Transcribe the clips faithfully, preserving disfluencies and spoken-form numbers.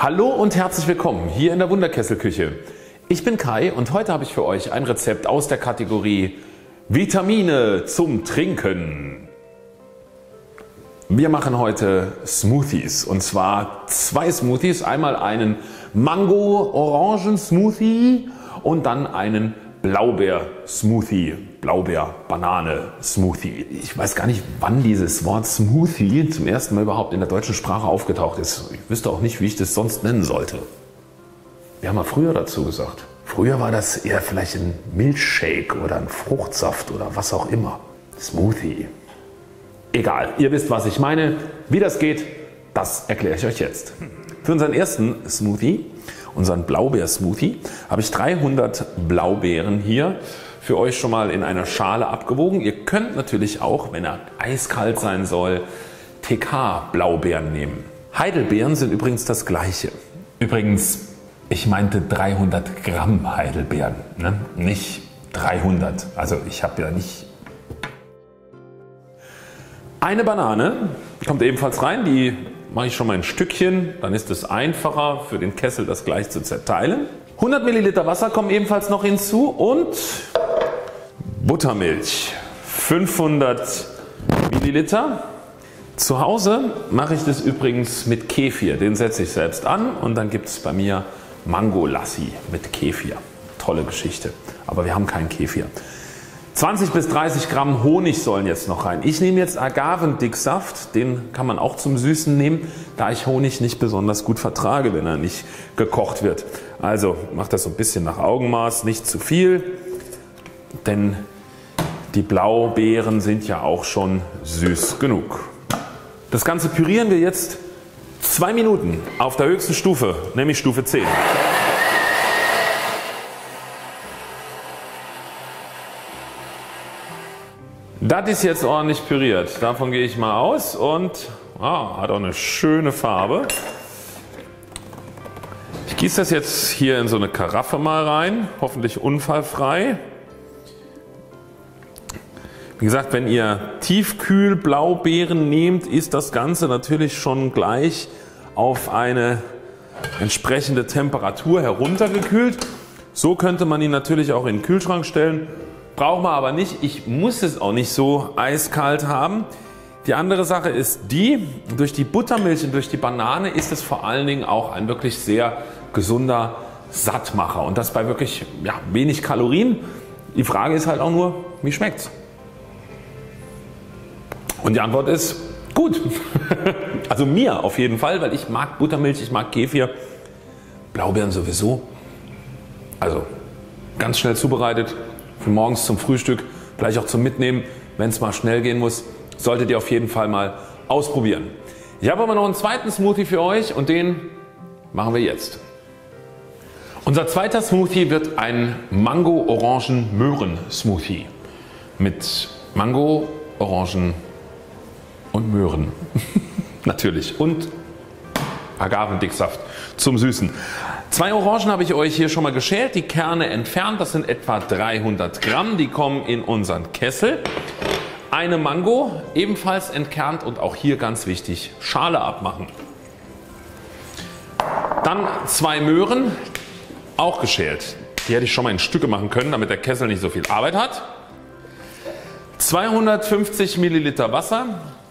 Hallo und herzlich willkommen hier in der Wunderkesselküche. Ich bin Kai und heute habe ich für euch ein Rezept aus der Kategorie Vitamine zum Trinken. Wir machen heute Smoothies und zwar zwei Smoothies. Einmal einen Mango-Orangen-Smoothie und dann einen Blaubeer-Smoothie. Blaubeer-Banane-Smoothie. Ich weiß gar nicht, wann dieses Wort Smoothie zum ersten Mal überhaupt in der deutschen Sprache aufgetaucht ist. Ich wüsste auch nicht, wie ich das sonst nennen sollte. Wir haben mal früher dazu gesagt. Früher war das eher vielleicht ein Milchshake oder ein Fruchtsaft oder was auch immer. Smoothie. Egal, ihr wisst, was ich meine. Wie das geht, das erkläre ich euch jetzt. Für unseren ersten Smoothie, unseren Blaubeer-Smoothie, habe ich dreihundert Blaubeeren hier für euch schon mal in einer Schale abgewogen. Ihr könnt natürlich auch, wenn er eiskalt sein soll, T K-Blaubeeren nehmen. Heidelbeeren sind übrigens das gleiche. Übrigens, ich meinte dreihundert Gramm Heidelbeeren, ne? Nicht dreihundert. Also ich habe ja nicht... Eine Banane kommt ebenfalls rein, die mache ich schon mal ein Stückchen, dann ist es einfacher für den Kessel das gleich zu zerteilen. hundert Milliliter Wasser kommen ebenfalls noch hinzu und Buttermilch fünfhundert Milliliter. Zu Hause mache ich das übrigens mit Kefir, den setze ich selbst an und dann gibt es bei mir Mango Lassi mit Kefir. Tolle Geschichte, aber wir haben keinen Kefir. zwanzig bis dreißig Gramm Honig sollen jetzt noch rein. Ich nehme jetzt Agavendicksaft, den kann man auch zum Süßen nehmen, da ich Honig nicht besonders gut vertrage, wenn er nicht gekocht wird. Also macht das so ein bisschen nach Augenmaß, nicht zu viel, denn die Blaubeeren sind ja auch schon süß genug. Das Ganze pürieren wir jetzt zwei Minuten auf der höchsten Stufe, nämlich Stufe zehn. Das ist jetzt ordentlich püriert, davon gehe ich mal aus und ah, hat auch eine schöne Farbe. Ich gieße das jetzt hier in so eine Karaffe mal rein, hoffentlich unfallfrei. Wie gesagt, wenn ihr Tiefkühl-Blaubeeren nehmt, ist das Ganze natürlich schon gleich auf eine entsprechende Temperatur heruntergekühlt. So könnte man ihn natürlich auch in den Kühlschrank stellen. Braucht man aber nicht. Ich muss es auch nicht so eiskalt haben. Die andere Sache ist die, durch die Buttermilch und durch die Banane ist es vor allen Dingen auch ein wirklich sehr gesunder Sattmacher. Und das bei wirklich ja, wenig Kalorien. Die Frage ist halt auch nur, wie schmeckt's? Und die Antwort ist gut. Also mir auf jeden Fall, weil ich mag Buttermilch, ich mag Kefir. Blaubeeren sowieso. Also ganz schnell zubereitet. Für morgens zum Frühstück, vielleicht auch zum Mitnehmen, wenn es mal schnell gehen muss, solltet ihr auf jeden Fall mal ausprobieren. Ich habe aber noch einen zweiten Smoothie für euch und den machen wir jetzt. Unser zweiter Smoothie wird ein Mango-Orangen-Möhren-Smoothie mit Mango, Orangen und Möhren. Natürlich und Agavendicksaft zum Süßen. Zwei Orangen habe ich euch hier schon mal geschält, die Kerne entfernt, das sind etwa dreihundert Gramm, die kommen in unseren Kessel. Eine Mango ebenfalls entkernt und auch hier ganz wichtig Schale abmachen. Dann zwei Möhren, auch geschält, die hätte ich schon mal in Stücke machen können, damit der Kessel nicht so viel Arbeit hat. zweihundertfünfzig Milliliter Wasser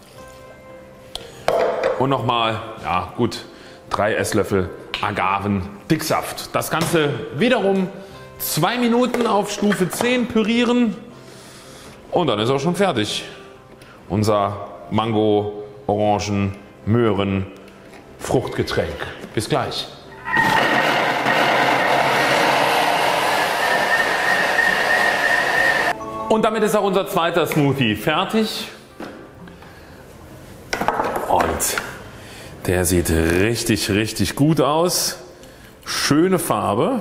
und nochmal, ja gut, drei Esslöffel Agavendicksaft. Das Ganze wiederum zwei Minuten auf Stufe zehn pürieren und dann ist auch schon fertig. Unser Mango, Orangen, Möhren, Fruchtgetränk. Bis gleich. Und damit ist auch unser zweiter Smoothie fertig. Und der sieht richtig, richtig gut aus. Schöne Farbe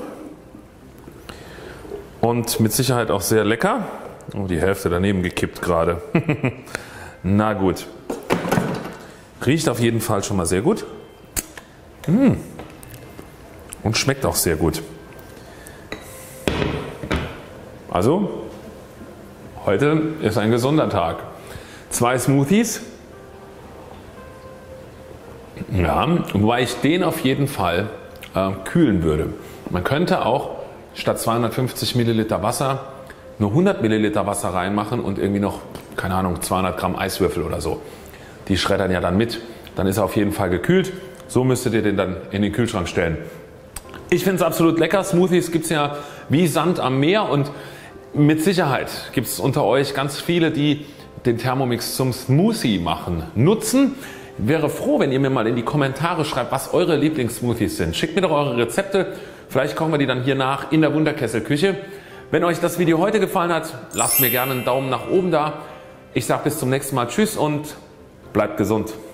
und mit Sicherheit auch sehr lecker. Oh, die Hälfte daneben gekippt gerade. Na gut. Riecht auf jeden Fall schon mal sehr gut. Mmh. Und schmeckt auch sehr gut. Also, heute ist ein gesunder Tag. Zwei Smoothies. Ja, wobei ich den auf jeden Fall äh, kühlen würde. Man könnte auch statt zweihundertfünfzig Milliliter Wasser nur hundert Milliliter Wasser reinmachen und irgendwie noch, keine Ahnung, zweihundert Gramm Eiswürfel oder so. Die schreddern ja dann mit. Dann ist er auf jeden Fall gekühlt. So müsstet ihr den dann in den Kühlschrank stellen. Ich finde es absolut lecker. Smoothies gibt es ja wie Sand am Meer und mit Sicherheit gibt es unter euch ganz viele, die den Thermomix zum Smoothie machen nutzen. Ich wäre froh, wenn ihr mir mal in die Kommentare schreibt, was eure Lieblingssmoothies sind. Schickt mir doch eure Rezepte. Vielleicht kochen wir die dann hier nach in der Wunderkesselküche. Wenn euch das Video heute gefallen hat, lasst mir gerne einen Daumen nach oben da. Ich sage bis zum nächsten Mal Tschüss und bleibt gesund.